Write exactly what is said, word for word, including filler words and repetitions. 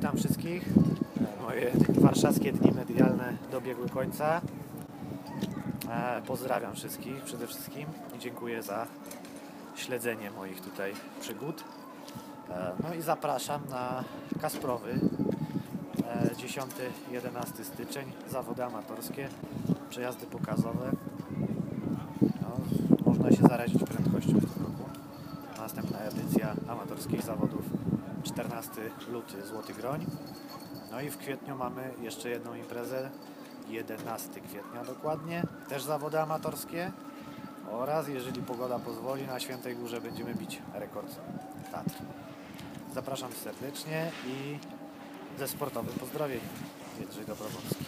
Witam wszystkich. Moje warszawskie dni medialne dobiegły końca. Pozdrawiam wszystkich przede wszystkim i dziękuję za śledzenie moich tutaj przygód. No i zapraszam na Kasprowy, dziesiąty jedenasty styczeń, zawody amatorskie, przejazdy pokazowe. No, można się zarazić prędkością w tym roku. Następna edycja amatorskich zawodów czternasty luty, Złoty Groń. No i w kwietniu mamy jeszcze jedną imprezę, jedenastego kwietnia dokładnie, też zawody amatorskie oraz, jeżeli pogoda pozwoli, na Świętej Górze będziemy bić rekord Tatr. Zapraszam serdecznie i ze sportowym pozdrowieniem. Jędrzej Dobrowolski.